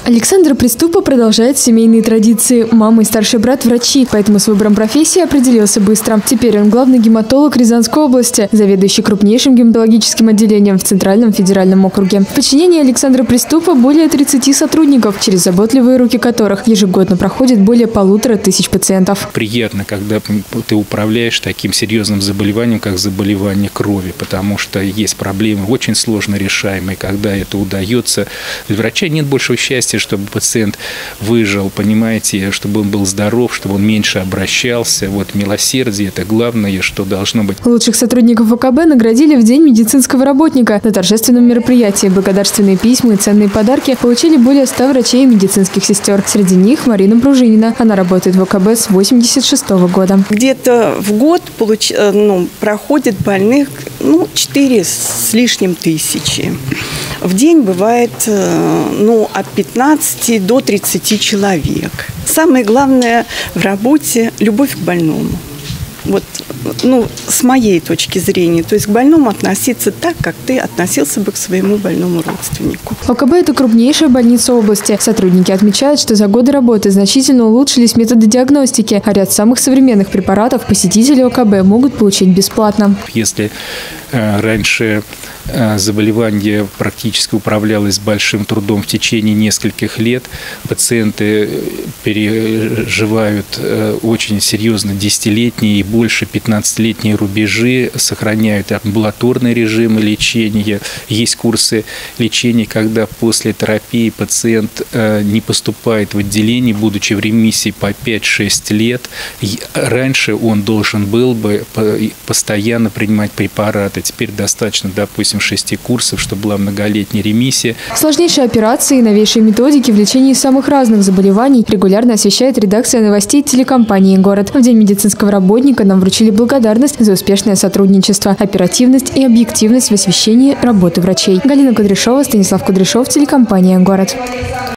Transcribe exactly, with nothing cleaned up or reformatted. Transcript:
Александра Приступа продолжает семейные традиции. Мама и старший брат – врачи, поэтому с выбором профессии определился быстро. Теперь он главный гематолог Рязанской области, заведующий крупнейшим гематологическим отделением в Центральном федеральном округе. В подчинении Александра Приступа более тридцати сотрудников, через заботливые руки которых ежегодно проходит более полутора тысяч пациентов. Приятно, когда ты управляешь таким серьезным заболеванием, как заболевание крови, потому что есть проблемы очень сложно решаемые, когда это удается. Для врача нет большего счастья, чтобы пациент выжил, понимаете, чтобы он был здоров, чтобы он меньше обращался. Вот милосердие – это главное, что должно быть. Лучших сотрудников о ка бэ наградили в День медицинского работника. На торжественном мероприятии благодарственные письма и ценные подарки получили более ста врачей и медицинских сестер. Среди них Марина Пружинина. Она работает в о ка бэ с восемьдесят шестого года. Где-то в год получ... ну, проходит больных ну, четыре с лишним тысячи. В день бывает ну, от пятнадцати до тридцати человек. Самое главное в работе – любовь к больному. Вот, ну, с моей точки зрения, то есть к больному относиться так, как ты относился бы к своему больному родственнику. о ка бэ – это крупнейшая больница области. Сотрудники отмечают, что за годы работы значительно улучшились методы диагностики, а ряд самых современных препаратов посетители о ка бэ могут получить бесплатно. Если э, раньше э, заболевание практически управлялось с большим трудом в течение нескольких лет, пациенты переживают э, очень серьезно десятилетние и больше пятнадцатилетние рубежи, сохраняют амбулаторные режимы лечения. Есть курсы лечения, когда после терапии пациент не поступает в отделение, будучи в ремиссии по пять-шесть лет. Раньше он должен был бы постоянно принимать препараты. Теперь достаточно, допустим, шести курсов, чтобы была многолетняя ремиссия. Сложнейшие операции и новейшие методики в лечении самых разных заболеваний регулярно освещает редакция новостей телекомпании «Город». В День медицинского работника нам вручили благодарность за успешное сотрудничество, оперативность и объективность в освещении работы врачей. Галина Кудряшова, Станислав Кудряшов, телекомпания «Город».